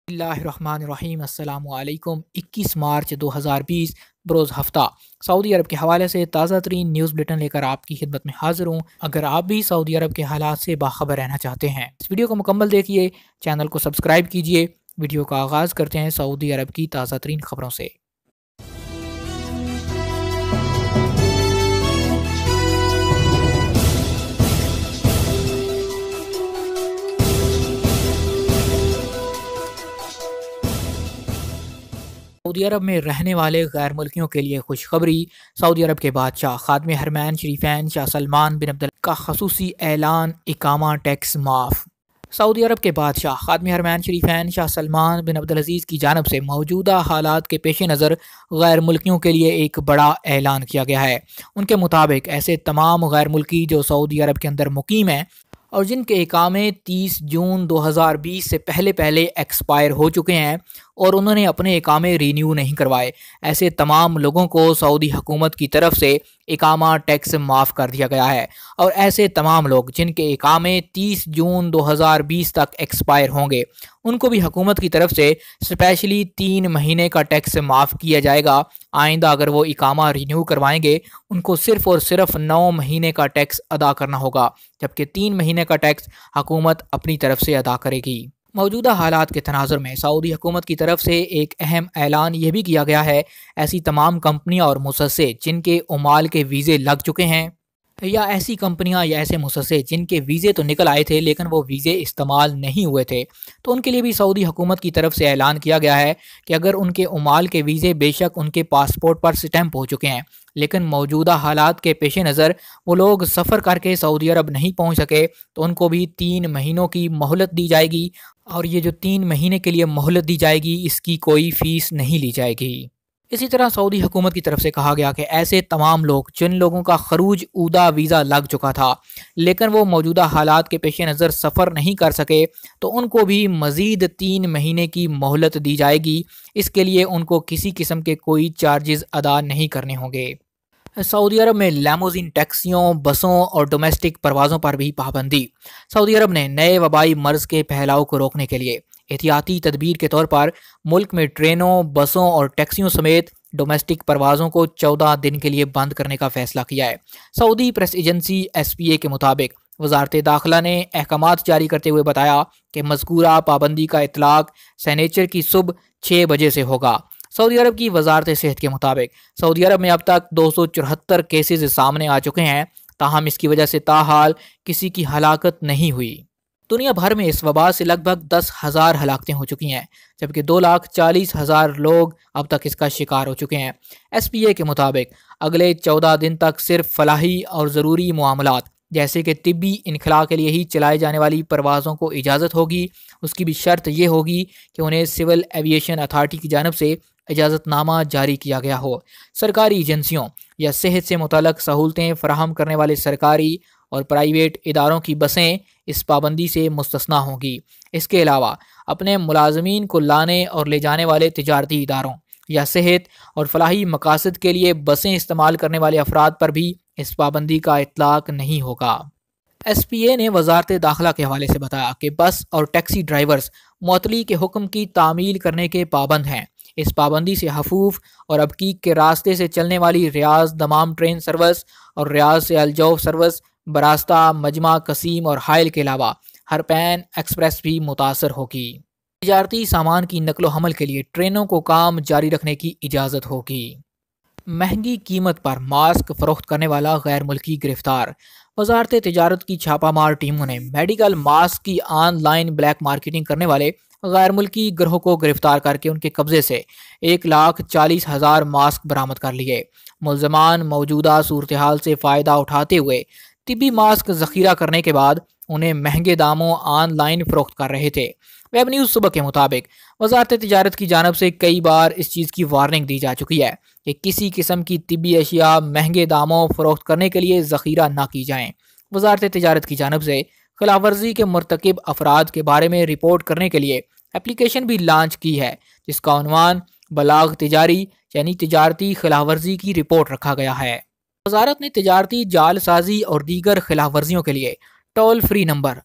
اللہ الرحمن الرحیم السلام علیکم 21 مارچ 2020 بروز ہفتہ سعودی عرب کے حوالے سے تازہ ترین نیوز بلیٹن لے کر آپ کی خدمت میں حاضر ہوں۔ اگر آپ بھی سعودی عرب کے حالات سے باخبر رہنا چاہتے ہیں اس ویڈیو کو مکمل دیکھیے، چینل کو سبسکرائب کیجیے۔ ویڈیو کا آغاز کرتے ہیں سعودی عرب کی تازہ ترین خبروں سے۔ سعودی عرب میں رہنے والے غیر ملکیوں کے لیے خوشخبری۔ سعودی عرب کے بادشاہ خادم حرمین شریفین شاہ سلمان بن عبدالعزیز کا خصوصی اعلان، اقامہ ٹیکس معاف۔ سعودی عرب کے بادشاہ خادم حرمین شریفین شاہ سلمان بن عبدالعزیز کی جانب سے موجودہ حالات کے پیش نظر غیر ملکیوں کے لیے ایک بڑا اعلان کیا گیا ہے۔ ان کے مطابق ایسے تمام غیر ملکی جو سعودی عرب کے اندر مقیم ہیں اور جن کے اقامے 30 جون 2020 سے پہلے ایکسپائر ہو چکے ہیں اور انہوں نے اپنے اقامے رینیو نہیں کروائے، ایسے تمام لوگوں کو سعودی حکومت کی طرف سے اقامہ ٹیکس معاف کر دیا گیا ہے، اور ایسے تمام لوگ جن کے اقامے 30 جون 2020 تک ایکسپائر ہوں گے ان کو بھی حکومت کی طرف سے اسپیشلی 3 مہینے کا ٹیکس معاف کیا جائے گا۔ آئندہ اگر وہ اقامہ رینیو کروائیں گے ان کو صرف اور صرف 9 مہینے کا ٹیکس ادا کرنا ہوگا، جبکہ 3 مہینے کا ٹیکس حکومت اپنی طرف سے ادا کرے گی۔ موجودہ حالات کے تناظر میں سعودی حکومت کی طرف سے ایک اہم اعلان یہ بھی کیا گیا ہے، ایسی تمام کمپنیاں اور مؤسسے جن کے عمال کے ویزے لگ چکے ہیں، یا ایسی کمپنیاں یا ایسے مؤسسے جن کے ویزے تو نکل آئے تھے لیکن وہ ویزے استعمال نہیں ہوئے تھے، تو ان کے لیے بھی سعودی حکومت کی طرف سے اعلان کیا گیا ہے کہ اگر ان کے عمال کے ویزے بے شک ان کے پاسپورٹ پر سٹیمپ ہو چکے ہیں لیکن موجودہ حالات کے پیش نظر وہ لوگ سفر کر کے سعودی عرب نہیں پہنچ سکے تو ان کو بھی 3 مہینوں کی مہلت دی جائے گی، اور یہ جو 3 مہینے کے لیے مہلت دی جائے گی اس کی کوئی فیس نہیں لی جائے گی۔ اسی طرح سعودی حکومت کی طرف سے کہا گیا کہ ایسے تمام لوگ جن لوگوں کا خروج اودا ویزا لگ چکا تھا لیکن وہ موجودہ حالات کے پیش نظر سفر نہیں کر سکے تو ان کو بھی مزید 3 مہینے کی مہلت دی جائے گی۔ اس کے لیے ان کو کسی قسم کے کوئی چارجز ادا نہیں کرنے ہوں گے۔ سعودی عرب میں لیموزین ٹیکسیوں، بسوں اور ڈومیسٹک پروازوں پر بھی پابندی۔ سعودی عرب نے نئے وبائی مرض کے پھیلاؤ کو روکنے کے لیے احتیاطی تدبیر کے طور پر ملک میں ٹرینوں، بسوں اور ٹیکسیوں سمیت ڈومیسٹک پروازوں کو 14 دن کے لیے بند کرنے کا فیصلہ کیا ہے۔ سعودی پریس ایجنسی SPA کے مطابق وزارت داخلہ نے احکامات جاری کرتے ہوئے بتایا کہ مذکورہ پابندی کا اطلاق سنیچر کی صبح 6 بجے سے ہوگا۔ سعودی عرب کی وزارت صحت کے مطابق سعودی عرب میں اب تک 274 کیسز سامنے آ چکے ہیں، تاہم اس کی وجہ سے تاحال کسی کی ہلاکت نہیں ہوئی۔ دنیا بھر میں اس وبا سے لگ بھگ 10,000 ہلاکتیں ہو چکی ہیں، جبکہ 2,40,000 لوگ اب تک اس کا شکار ہو چکے ہیں۔ SPA کے مطابق اگلے 14 دن تک صرف فلاحی اور ضروری معاملات جیسے کہ طبی انخلاء کے لیے ہی چلائی جانے والی پروازوں کو اجازت ہوگی۔ اس کی بھی شرط یہ ہوگی کہ انہیں سول ایویشن اتھارٹی کی جانب سے اجازت نامہ جاری کیا گیا ہو۔ سرکاری ایجنسیوں یا صحت سے متعلق سہولتیں فراہم کرنے والے سرکاری اور پرائیویٹ اداروں کی بسیں اس پابندی سے مستثنیٰ ہوں گی۔ اس کے علاوہ اپنے ملازمین کو لانے اور لے جانے والے تجارتی اداروں یا صحت اور فلاحی مقاصد کے لیے بسیں استعمال کرنے والے افراد پر بھی اس پابندی کا اطلاق نہیں ہوگا۔ SPA نے وزارت داخلہ کے حوالے سے بتایا کہ بس اور ٹیکسی ڈرائیورز معطلی کے حکم کی تعمیل کرنے کے پابند ہیں۔ اس پابندی سے حفوف اور ابقیق کے راستے سے چلنے والی ریاض دمام ٹرین سروس اور ریاض سے الجوف سروس، براستہ، مجمع قسیم اور حائل کے علاوہ ہرپین ایکسپریس بھی متاثر ہوگی۔ تجارتی سامان کی نقل و حمل کے لیے ٹرینوں کو کام جاری رکھنے کی اجازت ہوگی۔ مہنگی قیمت پر ماسک فروخت کرنے والا غیر ملکی گرفتار۔ وزارت تجارت کی چھاپہ مار ٹیموں نے میڈیکل ماسک کی آن لائن بلیک مارکیٹنگ کرنے والے غیر ملکی گروہ کو گرفتار کر کے ان کے قبضے سے 1,40,000 ماسک برآمد کر لیے۔ ملزمان موجودہ صورتحال سے فائدہ اٹھاتے ہوئے طبی ماسک ذخیرہ کرنے کے بعد انہیں مہنگے داموں آن لائن فروخت کر رہے تھے۔ ویب نیوز صبح کے مطابق وزارت تجارت کی جانب سے کئی بار اس چیز کی وارننگ دی جا چکی ہے کہ کسی قسم کی طبی اشیاء مہنگے داموں فروخت کرنے کے لیے ذخیرہ نہ کی جائیں۔ وزارت تجارت کی جانب سے خلاف ورزی کے مرتکب افراد کے بارے میں رپورٹ کرنے کے لیے اپلیکیشن بھی لانچ کی ہے، جس کا عنوان بلاغ تجاری یعنی تجارتی خلاف ورزی کی رپورٹ رکھا گیا ہے۔ وزارت نے تجارتی جعل سازی اور دیگر خلاف ورزیوں کے لیے ٹول فری نمبر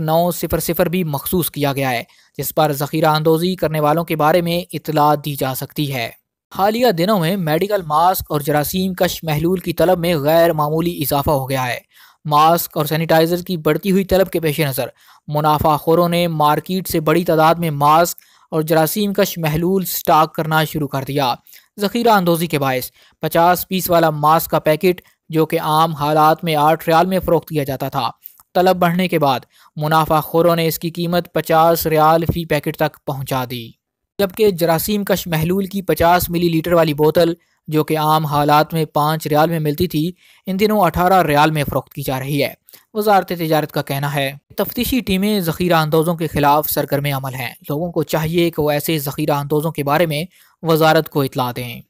1900 بھی مخصوص کیا گیا ہے جس پر ذخیرہ اندوزی کرنے والوں کے بارے میں اطلاع دی جا سکتی ہے۔ حالیہ دنوں میں میڈیکل ماسک اور جراثیم کش محلول کی طلب میں غیر معمولی اضافہ ہو گیا ہے۔ ماسک اور سینیٹائزر کی بڑھتی ہوئی طلب کے پیش نظر منافع خوروں نے مارکیٹ سے بڑی تعداد میں ماسک اور جراثیم کش محلول سٹاک کرنا شروع کر دیا۔ ذخیرہ اندوزی کے باعث 50 پیس والا ماسک کا پیکٹ جو کہ عام حالات میں 8 ریال میں فروخت کیا جاتا تھا، طلب بڑھنے کے بعد منافع خوروں نے اس کی قیمت 50 ریال فی پیکٹ تک پہنچا دی، جبکہ جراثیم کش محلول کی 50 ملی لیٹر والی بوتل جو کہ عام حالات میں 5 ریال میں ملتی تھی ان دنوں 18 ریال میں فروخت کی جا رہی ہے۔ وزارت تجارت کا کہنا ہے تفتیشی ٹیمیں ذخیرہ اندوزوں کے خلاف سرگرم عمل ہیں، لوگوں کو چاہیے کہ وہ ایسے ذخیرہ اندوزوں کے بارے میں وزارت کو اطلاع دیں۔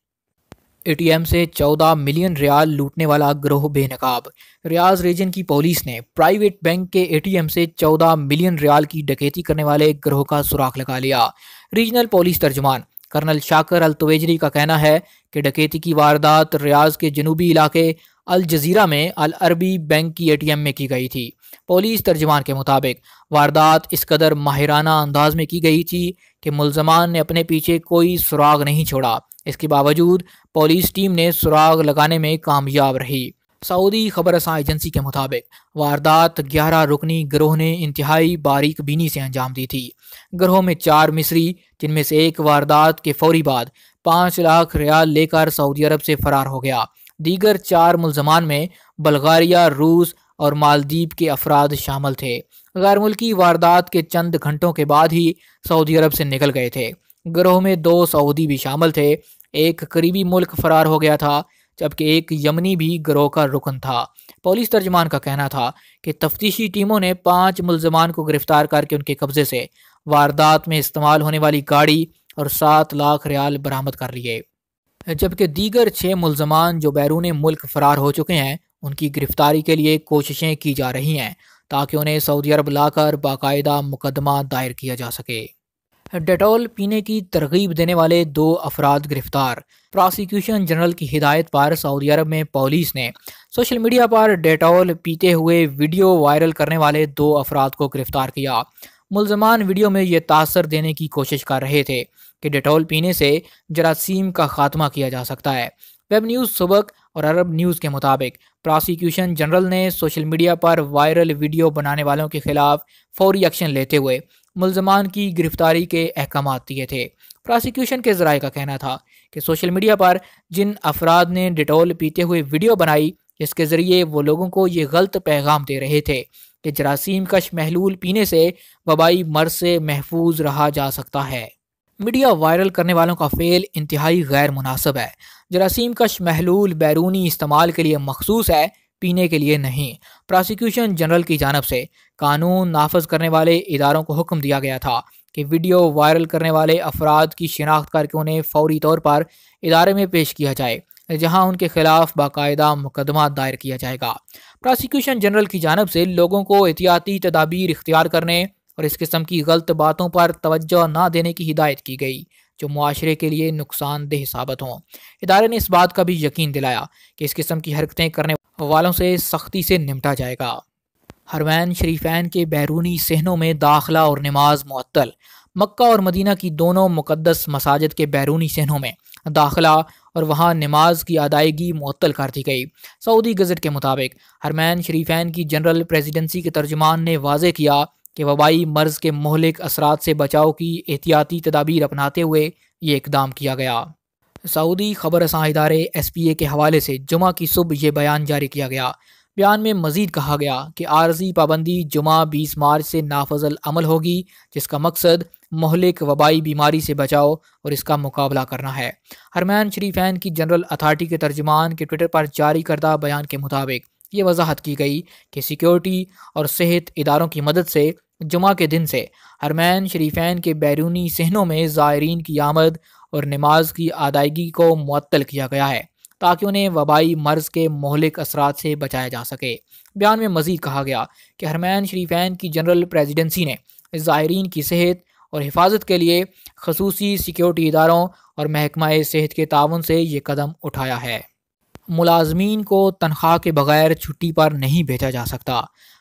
اے ٹی ایم سے 14 ملین ریال لوٹنے والا گروہ بے نقاب۔ ریاض ریجن کی پولیس نے پرائیویٹ بینک کے اے ٹی ایم سے 14 ملین ریال کی ڈکیتی کرنے والے گروہ کا سراغ لگا لیا۔ ریجنل پولیس ترجمان کرنل شاکر التویجری کا کہنا ہے کہ ڈکیتی کی واردات ریاض کے جنوبی علاقے الجزیرہ میں العربی بینک کی اے ٹی ایم میں کی گئی تھی۔ پولیس ترجمان کے مطابق واردات اس قدر ماہرانہ انداز میں کی گئی تھی کہ ملزمان نے اپنے پیچھے کوئی سراغ نہیں چھوڑا۔ اس کے باوجود پولیس ٹیم نے سراغ لگانے میں کامیاب رہی۔ سعودی خبر رساں ایجنسی کے مطابق واردات 11 رکنی گروہ نے انتہائی باریک بینی سے انجام دی تھی۔ گروہ میں 4 مصری جن میں سے ایک واردات کے فوری بعد 5 لاکھ ریال لے کر سعودی عرب سے فرار ہو گیا۔ دیگر 4 ملزمان میں بلغاریہ، روس اور مالدیپ کے افراد شامل تھے۔ غیر ملکی واردات کے چند گھنٹوں کے بعد ہی سعودی عرب سے نکل گئے تھے۔ گروہ میں 2 سعودی بھی شامل تھے، ایک قریبی ملک فرار ہو گیا تھا جبکہ ایک یمنی بھی گروہ کا رکن تھا۔ پولیس ترجمان کا کہنا تھا کہ تفتیشی ٹیموں نے 5 ملزمان کو گرفتار کر کے ان کے قبضے سے واردات میں استعمال ہونے والی گاڑی اور 7 لاکھ ریال برآمد کر لیے، جبکہ دیگر 6 ملزمان جو بیرون ملک فرار ہو چکے ہیں ان کی گرفتاری کے لیے کوششیں کی جا رہی ہیں تاکہ انہیں سعودی عرب لا کر باقاعدہ مقدمہ دائر کیا جا سکے۔ ڈیٹول پینے کی ترغیب دینے والے 2 افراد گرفتار۔ پراسیکیوشن جنرل کی ہدایت پر سعودی عرب میں پولیس نے سوشل میڈیا پر ڈیٹول پیتے ہوئے ویڈیو وائرل کرنے والے 2 افراد کو گرفتار کیا۔ ملزمان ویڈیو میں یہ تاثر دینے کی کوشش کر رہے تھے کہ ڈیٹول پینے سے جراثیم کا خاتمہ کیا جا سکتا ہے۔ ویب نیوز سبق اور عرب نیوز کے مطابق پراسیکیوشن جنرل نے سوشل میڈیا پر وائرل ویڈیو بنانے والوں کے خلاف فوری ایکشن لیتے ہوئے ملزمان کی گرفتاری کے احکامات دیے تھے۔ پراسیکیوشن کے ذرائع کا کہنا تھا کہ سوشل میڈیا پر جن افراد نے ڈیٹول پیتے ہوئے ویڈیو بنائی جس کے ذریعے وہ لوگوں کو یہ غلط پیغام دے رہے تھے کہ جراثیم کش محلول پینے سے وبائی مرض سے محفوظ رہا جا سکتا ہے۔ میڈیا وائرل کرنے والوں کا فعل انتہائی غیر مناسب ہے۔ جراثیم کش محلول بیرونی استعمال کے لیے مخصوص ہے، پینے کے لیے نہیں۔ پراسیکیوشن جنرل کی جانب سے قانون نافذ کرنے والے اداروں کو حکم دیا گیا تھا کہ ویڈیو وائرل کرنے والے افراد کی شناخت کر کے انہیں فوری طور پر ادارے میں پیش کیا جائے جہاں ان کے خلاف باقاعدہ مقدمہ دائر کیا جائے گا۔ پراسیکیوشن جنرل کی جانب سے لوگوں کو احتیاطی تدابیر اختیار کرنے اور اس قسم کی غلط باتوں پر توجہ نہ دینے کی ہدایت کی گئی جو معاشرے کے لیے نقصان دہ ثابت ہوں۔ ادارے نے اس بات کا بھی یقین دلایا کہ اس قسم کی حرکتیں کرنے والوں سے سختی سے نمٹا جائے گا۔ حرمین شریفین کے بیرونی صحنوں میں داخلہ اور نماز معطل۔ مکہ اور مدینہ کی دونوں مقدس مساجد کے بیرونی صحنوں میں داخلہ اور وہاں نماز کی ادائیگی معطل کر دی گئی۔ سعودی گزٹ کے مطابق حرمین شریفین کی جنرل پریزیڈنسی کے ترجمان نے واضح کیا کہ وبائی مرض کے مہلک اثرات سے بچاؤ کی احتیاطی تدابیر اپناتے ہوئے یہ اقدام کیا گیا۔ سعودی خبر رساں ادارے ایس پی اے کے حوالے سے جمعہ کی صبح یہ بیان جاری کیا گیا۔ بیان میں مزید کہا گیا کہ عارضی پابندی جمعہ 20 مارچ سے نافذ العمل ہوگی جس کا مقصد مہلک وبائی بیماری سے بچاؤ اور اس کا مقابلہ کرنا ہے۔ حرمین شریفین کی جنرل اتھارٹی کے ترجمان کے ٹویٹر پر جاری کردہ بیان کے مطابق یہ وضاحت کی گئی کہ سیکیورٹی اور صحت اداروں کی مدد سے جمعہ کے دن سے حرمین شریفین کے بیرونی صحنوں میں زائرین کی آمد اور نماز کی ادائیگی کو معطل کیا گیا ہے تاکہ انہیں وبائی مرض کے مہلک اثرات سے بچایا جا سکے۔ بیان میں مزید کہا گیا کہ حرمین شریفین کی جنرل پریزیڈنسی نے زائرین کی صحت اور حفاظت کے لیے خصوصی سیکیورٹی اداروں اور محکمہ صحت کے تعاون سے یہ قدم اٹھایا ہے۔ ملازمین کو تنخواہ کے بغیر چھٹی پر نہیں بھیجا جا سکتا۔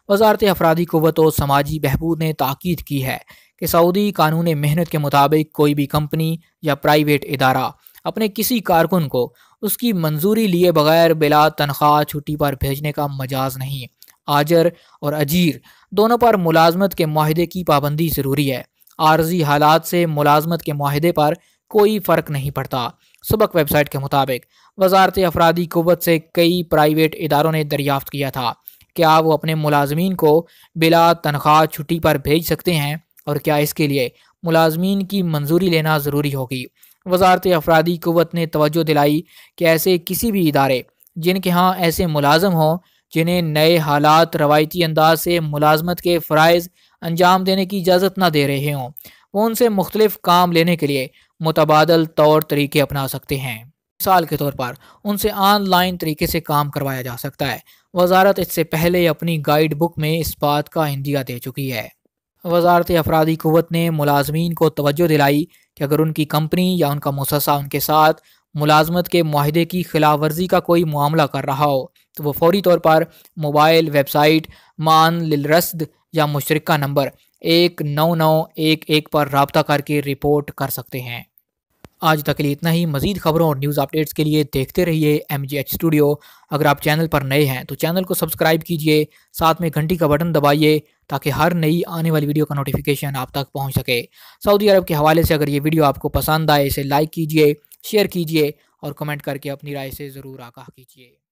وزارت افرادی قوت و سماجی بہبود نے تاکید کی ہے کہ سعودی قانون محنت کے مطابق کوئی بھی کمپنی یا پرائیویٹ ادارہ اپنے کسی کارکن کو اس کی منظوری لیے بغیر بلا تنخواہ چھٹی پر بھیجنے کا مجاز نہیں۔ آجر اور اجیر دونوں پر ملازمت کے معاہدے کی پابندی ضروری ہے۔ عارضی حالات سے ملازمت کے معاہدے پر کوئی فرق نہیں پڑتا۔ سبق ویب سائٹ کے مطابق وزارت افرادی قوت سے کئی پرائیویٹ اداروں نے دریافت کیا تھا کیا وہ اپنے ملازمین کو بلا تنخواہ چھٹی پر بھیج سکتے ہیں اور کیا اس کے لیے ملازمین کی منظوری لینا ضروری ہوگی۔ وزارت افرادی قوت نے توجہ دلائی کہ ایسے کسی بھی ادارے جن کے ہاں ایسے ملازم ہوں جنہیں نئے حالات روایتی انداز سے ملازمت کے فرائض انجام دینے کی اجازت نہ دے رہے ہوں، وہ ان سے مختلف کام لینے کے لیے متبادل طور طریقے اپنا سکتے ہیں۔ مثال کے طور پر ان سے آن لائن طریقے سے کام کروایا جا سکتا ہے۔ وزارت اس سے پہلے اپنی گائیڈ بک میں اس بات کا عندیہ دے چکی ہے۔ وزارت افرادی قوت نے ملازمین کو توجہ دلائی کہ اگر ان کی کمپنی یا ان کا مؤسسہ ان کے ساتھ ملازمت کے معاہدے کی خلاف ورزی کا کوئی معاملہ کر رہا ہو تو وہ فوری طور پر موبائل ویب سائٹ مان للرصد یا مشترکہ نمبر 19911 پر رابطہ کر کے رپورٹ کر سکتے ہیں۔ آج تک کے لیے اتنا ہی۔ مزید خبروں اور نیوز اپڈیٹس کے لیے دیکھتے رہیے MGH اسٹوڈیو۔ اگر آپ چینل پر نئے ہیں تو چینل کو سبسکرائب کیجئے، ساتھ میں گھنٹی کا بٹن دبائیے تاکہ ہر نئی آنے والی ویڈیو کا نوٹیفیکیشن آپ تک پہنچ سکے۔ سعودی عرب کے حوالے سے اگر یہ ویڈیو آپ کو پسند آئے اسے لائک کیجئے، شیئر کیجئے اور کمنٹ کر کے اپنی رائے سے ضرور آگاہ کیجئے۔